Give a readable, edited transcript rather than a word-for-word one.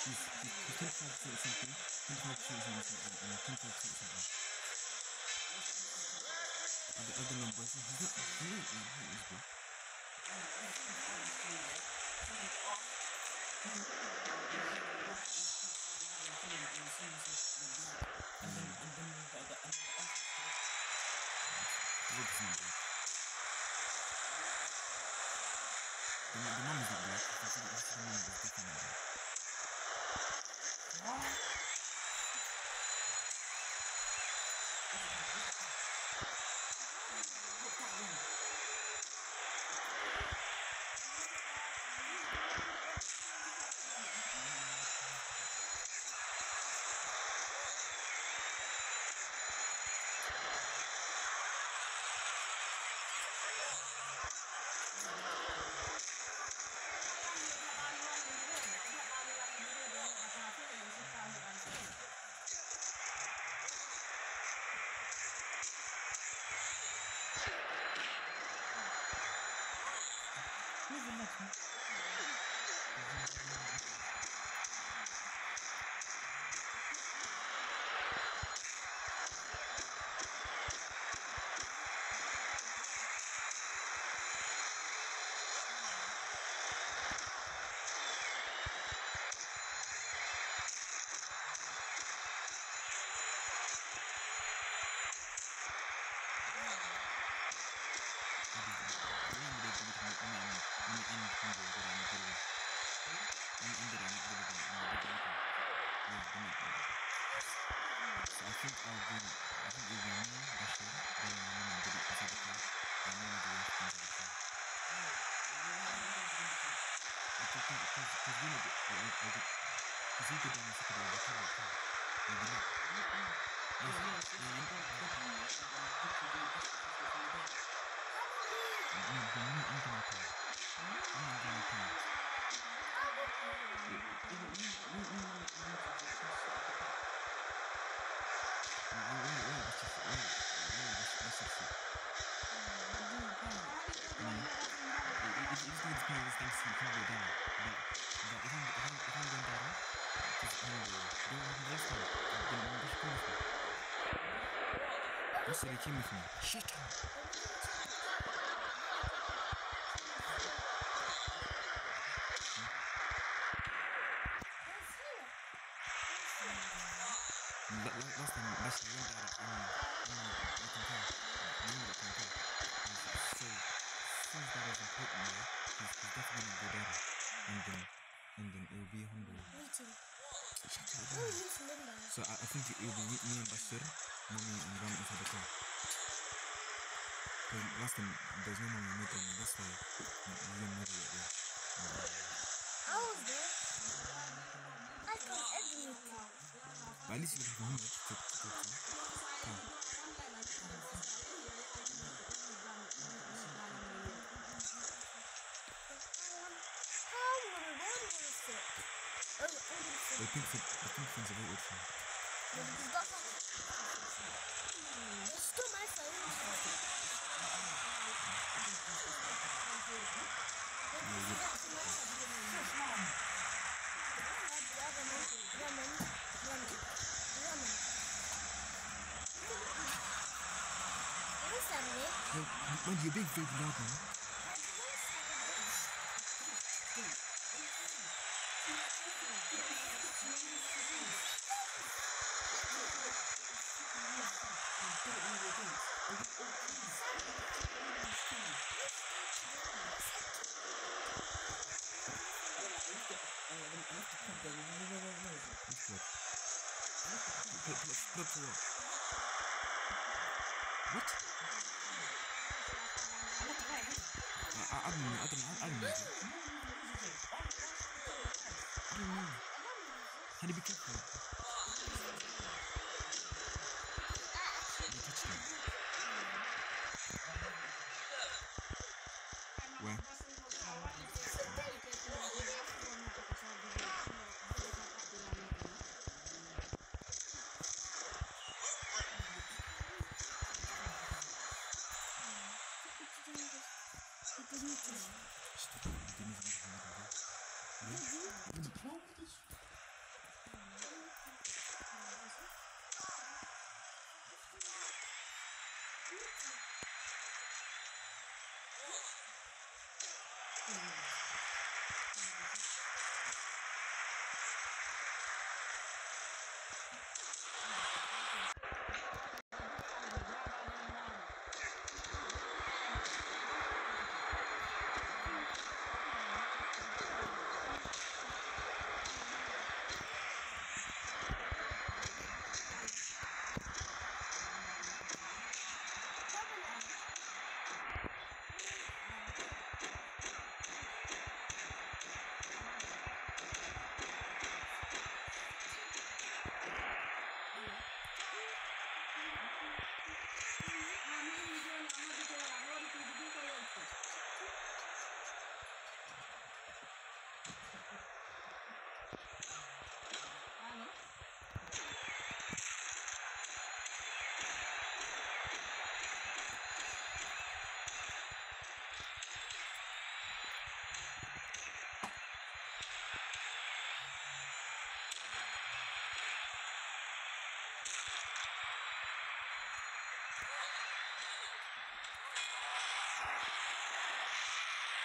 He's 25% something, 25% something, and 25% something. Other numbers, he's not as good. The mom is not black. The mom is definitely black. So he came with me. Shut up. Last time we went there the control. So since that is important, he's definitely gonna go there, and then it will be 100. Shut up. So I think it will be me and Bashir, Mommy and Ram inside the car. Because last time there's no Mommy meeting, that's why we didn't know it. I was there. I got everything. But at least you have Muhammad to talk to. I think things are very good for me. It's still my phone. Man, you're being very loud, man. What? I don't know. How do you be careful? You touched me. Where?